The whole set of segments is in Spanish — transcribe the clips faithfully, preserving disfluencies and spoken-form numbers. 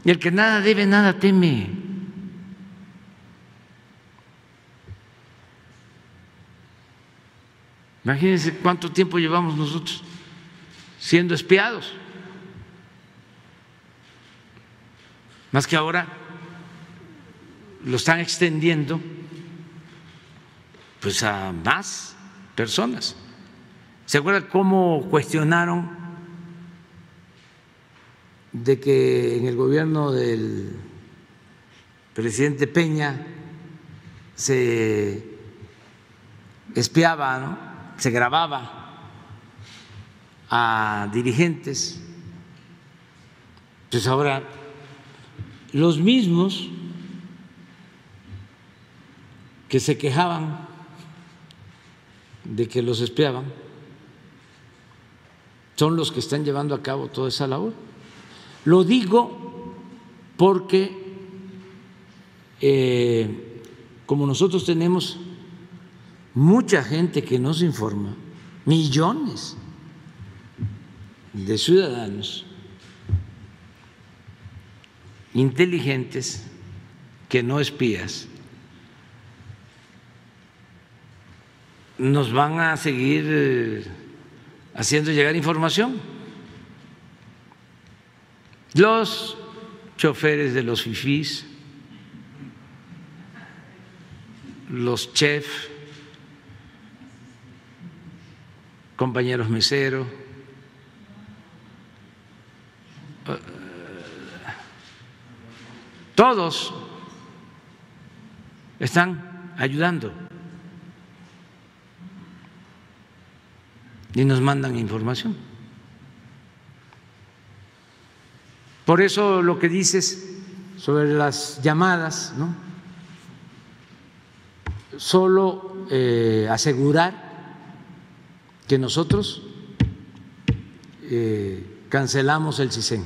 Y el que nada debe, nada teme. Imagínense cuánto tiempo llevamos nosotros siendo espiados. Más que ahora lo están extendiendo pues a más personas. ¿Se acuerdan cómo cuestionaron de que en el gobierno del presidente Peña se espiaba, ¿no? Se grababa a dirigentes? Pues ahora los mismos que se quejaban de que los espiaban son los que están llevando a cabo toda esa labor. Lo digo porque eh, como nosotros tenemos mucha gente que nos informa, millones de ciudadanos inteligentes que no espías, nos van a seguir eh, haciendo llegar información. Los choferes de los fifís, los chefs, compañeros meseros, todos están ayudando y nos mandan información. Por eso lo que dices sobre las llamadas, ¿no? Solo eh, asegurar que nosotros eh, cancelamos el CISEN,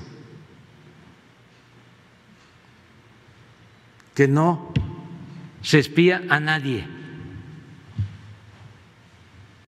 que no se espía a nadie.